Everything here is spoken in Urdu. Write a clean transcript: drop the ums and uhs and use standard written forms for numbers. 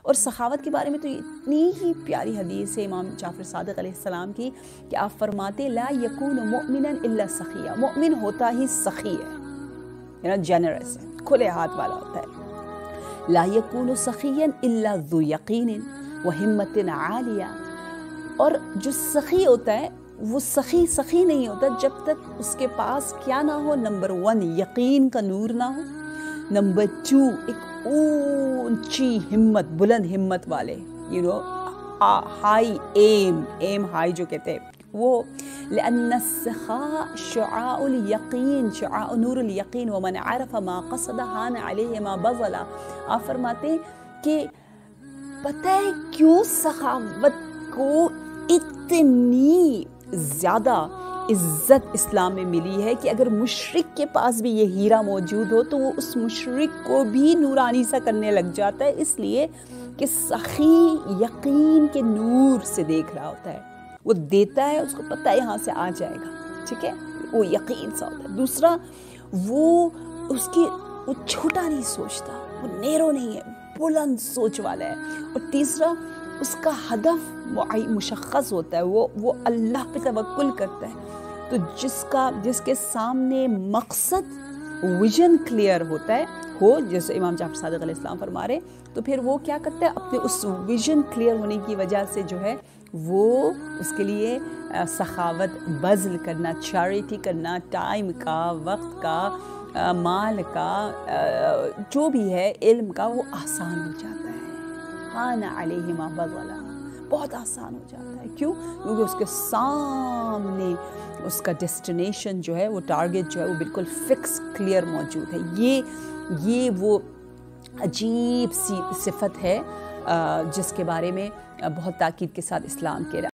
اور سخاوت کے بارے میں تو اتنی ہی پیاری حدیث ہے امام جعفر صادق علیہ السلام کی کہ آپ فرماتے لا یکون مؤمنا الا سخیا، مومن ہوتا ہی سخی ہے، جنرس ہے، کھلے ہاتھ والا ہوتا ہے۔ لا یکون سخیا الا ذو یقین وہمت عالیہ، اور جو سخی ہوتا ہے وہ سخی نہیں ہوتا جب تک اس کے پاس کیا نہ ہو، نمبر 1 یقین کا نور نہ ہو، نمبر 2 ایک اونچی ہمت، بلند ہمت والے، ہائی ایم ہائی جو کہتے ہیں وہ، لأن السخاء شعاع الیقین، شعاع نور الیقین، ومن عرف ما قصد ہان علیہ ما بذل۔ آپ فرماتے ہیں کہ پتہ ہے کیوں سخاوت کو اتنی زیادہ عزت اسلام میں ملی ہے کہ اگر مشرک کے پاس بھی یہ ہیرا موجود ہو تو وہ اس مشرک کو بھی نورانی سا کرنے لگ جاتا ہے، اس لیے کہ سخی یقین کے نور سے دیکھ رہا ہوتا ہے، وہ دیتا ہے، اس کو پتہ ہے یہاں سے آ جائے گا، ٹھیک ہے، وہ یقین سا ہوتا ہے۔ دوسرا وہ چھوٹا نہیں سوچتا، وہ نیرو نہیں ہے، بلند سوچ والا ہے۔ اور تیسرا اس کا ہدف مشخص ہوتا ہے، وہ اللہ پہ توکل کرتا ہے۔ تو جس کے سامنے مقصد ویژن کلیئر ہوتا ہے، جیسے امام جعفر صادق علیہ السلام فرما رہے، تو پھر وہ کیا کرتا ہے، اپنے اس ویژن کلیئر ہونے کی وجہ سے جو ہے وہ اس کے لیے سخاوت بذل کرنا، چیریٹی کرنا، ٹائم کا، وقت کا، مال کا، جو بھی ہے، علم کا، وہ آسان ہو جاتا ہے۔ ہان علیہ ما بذل، بہت آسان ہو جاتا ہے۔ کیوں؟ کیونکہ اس کے سامنے اس کا ڈیسٹینیشن جو ہے، وہ ٹارگٹ جو ہے، وہ بالکل فکس کلیئر موجود ہے۔ یہ وہ عجیب سی صفت ہے جس کے بارے میں بہت تاکید کے ساتھ اسلام کے